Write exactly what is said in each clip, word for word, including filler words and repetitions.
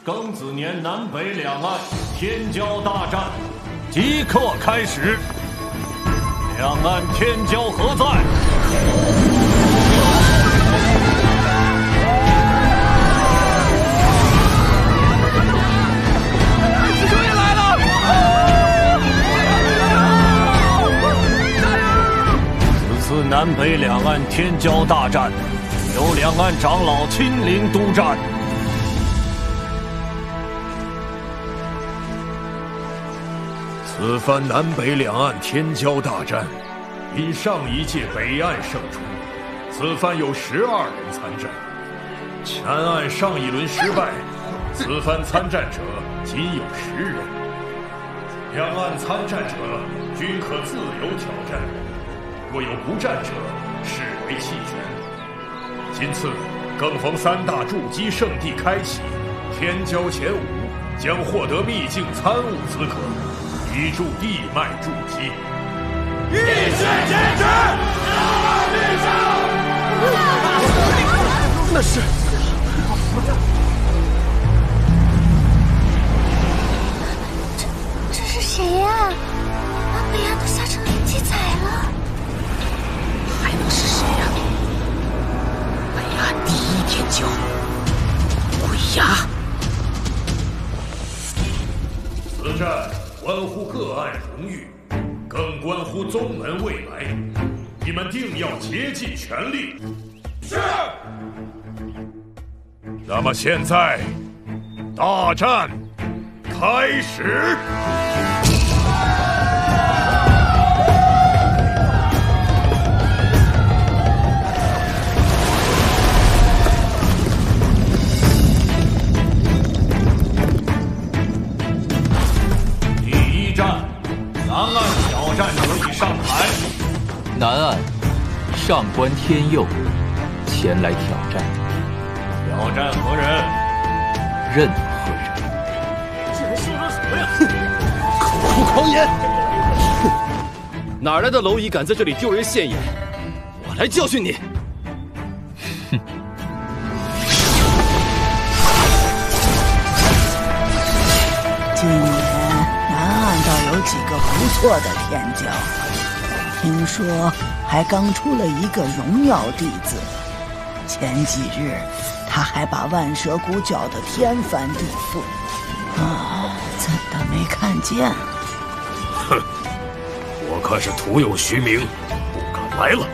庚子年南北两岸天骄大战即刻开始。两岸天骄何在？ 师兄也来了！ 此次南北两岸天骄大战，由两岸长老亲临督战。 此番南北两岸天骄大战，因上一届北岸胜出，此番有十二人参战。南岸上一轮失败，此番参战者仅有十人。两岸参战者均可自由挑战，若有不战者，视为弃权。今次更逢三大筑基圣地开启，天骄前五将获得秘境参悟资格。 以助地脉筑基， 一血坚持，两岸必胜。 那是， 这这是谁呀？把北岸都吓成零七仔了， 还能是谁呀？北岸第一天骄，鬼牙。 此战。 关乎各岸荣誉，更关乎宗门未来，你们定要竭尽全力。 是。 那么现在，大战开始。 南岸挑战者已上台。 南岸上官天佑前来挑战。 挑战何人？ 任何人。 这人说的什么呀？ 口出狂言！ 哼！哪来的蝼蚁敢在这里丢人现眼？我来教训你！ 哼！ 今年。 南岸倒有几个不错的天骄，听说还刚出了一个荣耀弟子。前几日他还把万蛇谷搅得天翻地覆，啊，怎的没看见？ 哼，我看是徒有虚名，不敢来了。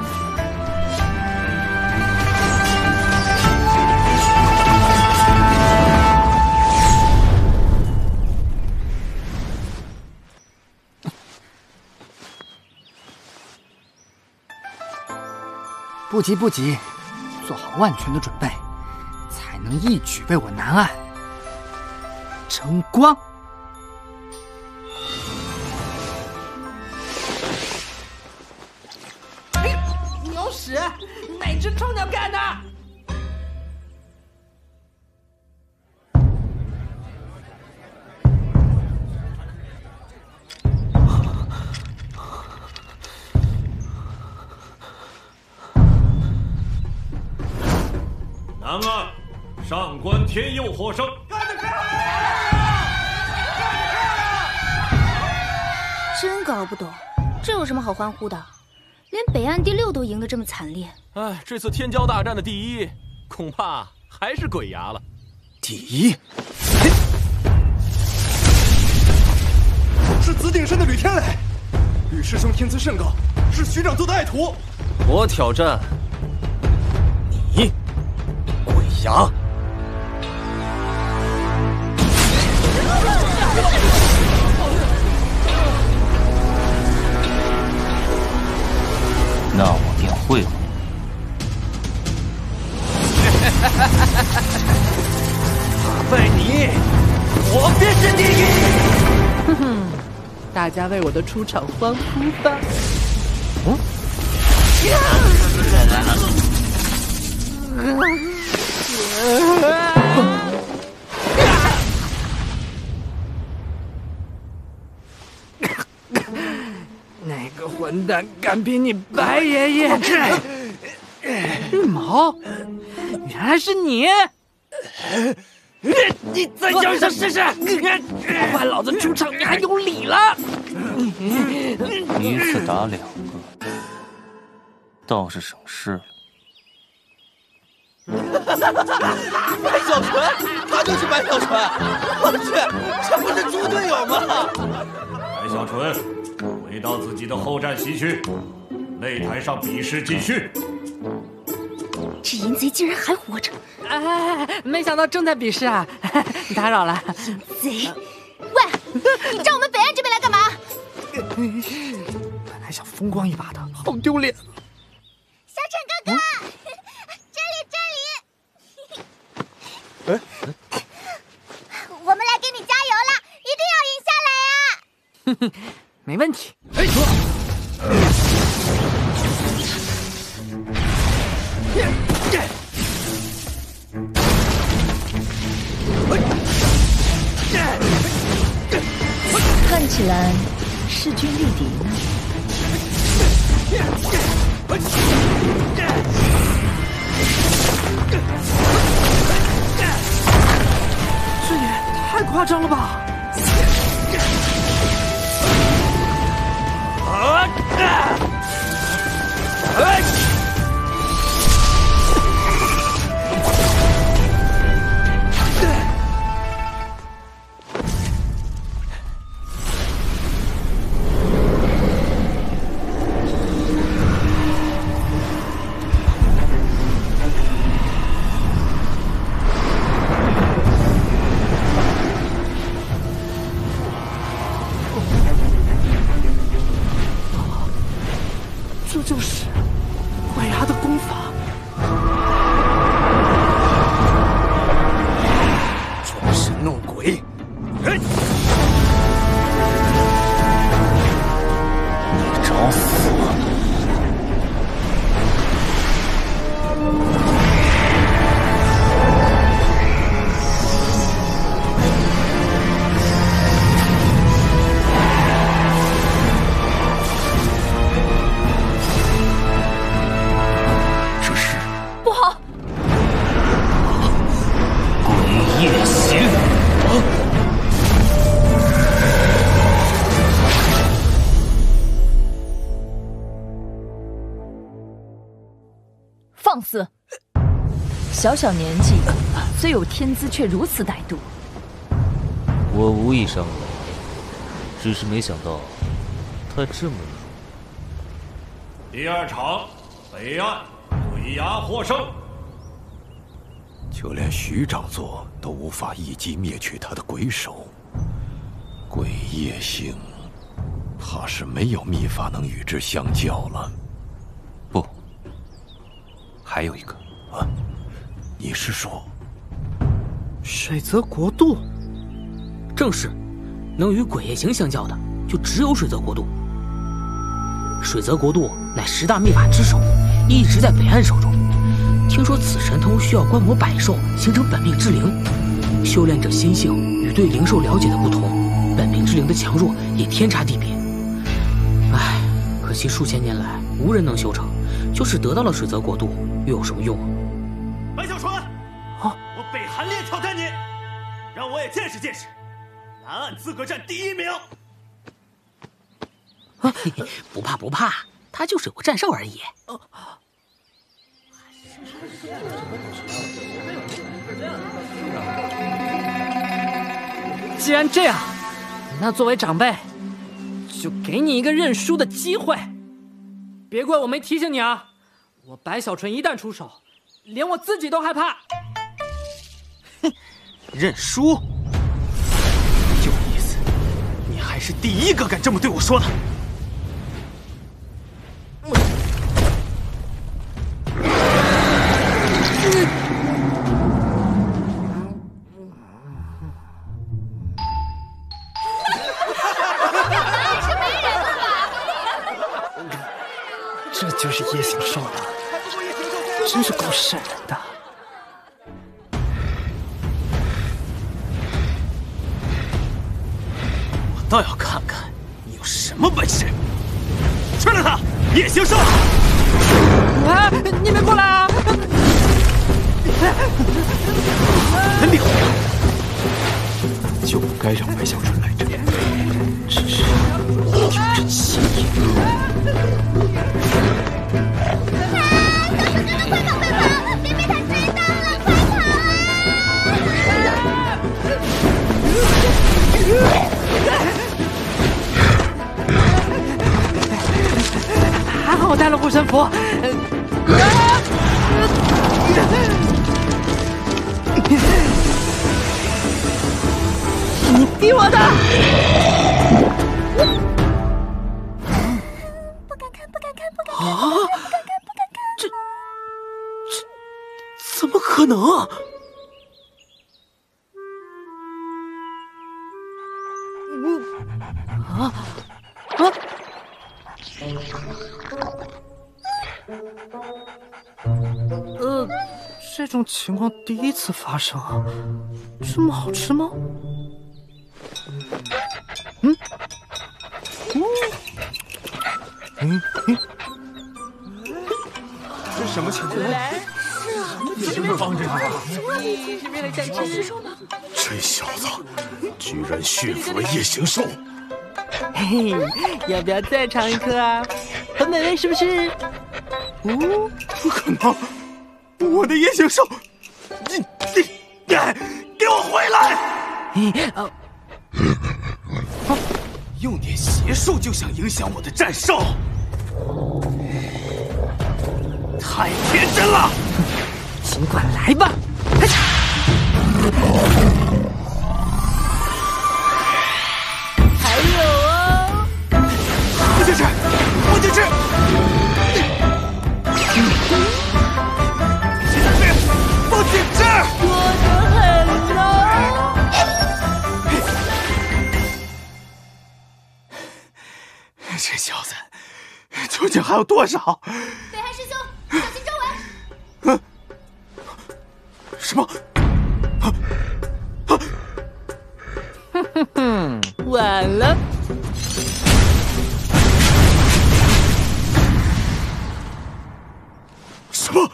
不急不急，做好万全的准备，才能一举为我南岸争光。 哎，鸟屎！哪只臭鸟干的？ 南岸上官天佑获胜。 真搞不懂，这有什么好欢呼的？连北岸第六都赢得这么惨烈。 哎，这次天骄大战的第一，恐怕还是鬼牙了。 第一， 是紫鼎山的吕天磊，吕师兄天资甚高，是徐长做的爱徒。 我挑战你。 鬼牙！ 那我便会会。 打败你，我便是第一！ 哼哼，大家为我的出场欢呼吧！ 嗯。哪个混蛋敢比你白爷爷？ 日毛，原来是你！ 你再叫一声试试！破坏老子主场，你还有理了？ 一次打两个，倒是省事了。 白小纯，他就是白小纯！我去，这不是猪队友吗？ 白小纯，回到自己的后站席去，擂台上比试继续。 这淫贼竟然还活着！ 哎，没想到正在比试啊！打扰了。 淫贼！喂，你找我们北岸这边来干嘛？ 本来想风光一把的，好丢脸。 小陈哥哥，嗯、这里这里。哎，我们来给你加油了，一定要赢下来啊！ 哼哼，没问题。哎。 看起来势均力敌呢。 这也太夸张了吧！啊！哎！这就是鬼牙的功法， 装神弄鬼。哎， 你找死！ 放肆！小小年纪，虽有天资，却如此歹毒。 我无意伤人，只是没想到他这么弱。 第二场，北岸鬼牙获胜。 就连徐长佐都无法一击灭去他的鬼手，鬼夜行，怕是没有秘法能与之相较了。 不，还有一个啊，你是说水泽国度？ 正是，能与鬼夜行相较的，就只有水泽国度。水泽国度乃十大秘法之首，一直在北岸手中。听说此神通需要观摩百兽，形成本命之灵。修炼者心性与对灵兽了解的不同，本命之灵的强弱也天差地别。唉，可惜数千年来无人能修成，就是得到了水泽国度，又有什么用啊？ 白小纯，啊，我北韩烈挑战你，让我也见识见识南岸资格战第一名。 啊，不怕不怕，他就是有个战哨而已。哦既然这样，那作为长辈，就给你一个认输的机会。别怪我没提醒你啊！我白小纯一旦出手，连我自己都害怕。 哼，认输？有意思，你还是第一个敢这么对我说的。 这就是夜行兽啊，真是够瘆人的。 我倒要看看你有什么本事！吃了他，夜行兽！ 啊！你们过来啊！ 本领！ 就不该让白小纯来这里，只是有阵邪意。 还好我带了护身符。 你逼我的！ 不敢看，不敢看，不敢看， 啊！ 不敢看，不敢看！ 这这怎么可能啊？啊啊！ 呃，这种情况第一次发生啊，这么好吃吗？嗯， 嗯嗯，这什么情况？ 你是不是帮着他？ 这小子居然驯服了夜行兽！ 嘿嘿，要不要再尝一颗啊？很美味，是不是？ 哦，不可能！我的夜行兽，你你你，给我回来！ 啊！ 用点邪术就想影响我的战胜，太天真了！ 尽管来吧！还有啊！ 不进去，不进去！不进去！ 我的很了。 这小子究竟还有多少？ 北汉师兄，小心周围！ 嗯，什么？啊啊！ 哼哼哼，晚了。 什么？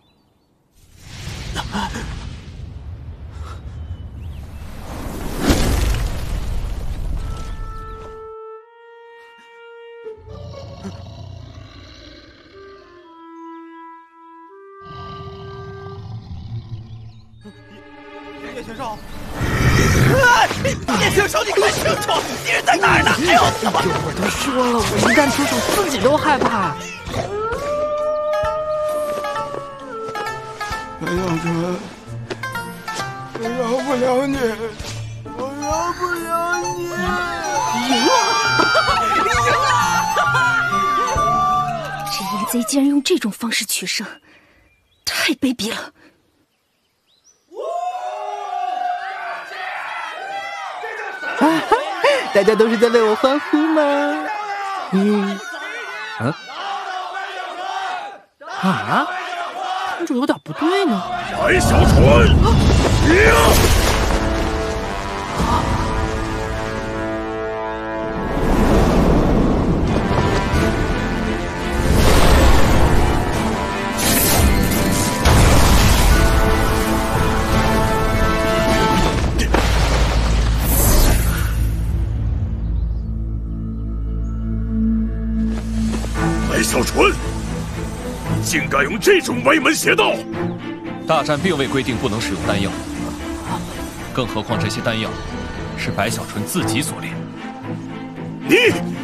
夜行兽！夜行兽，你看清楚，敌人在哪儿呢？哎呦，怎么？ 我都说了，我一旦出手，自己都害怕。 白小纯，我饶不了你，我饶不了你！ 赢了！赢了！这淫贼竟然用这种方式取胜，太卑鄙了！ 啊！大家都是在为我欢呼吗？嗯，啊？啊？看着有点不对呢。 白小纯，赢！白小纯，你竟敢用这种歪门邪道！ 大战并未规定不能使用丹药，更何况这些丹药是白小纯自己所炼。 你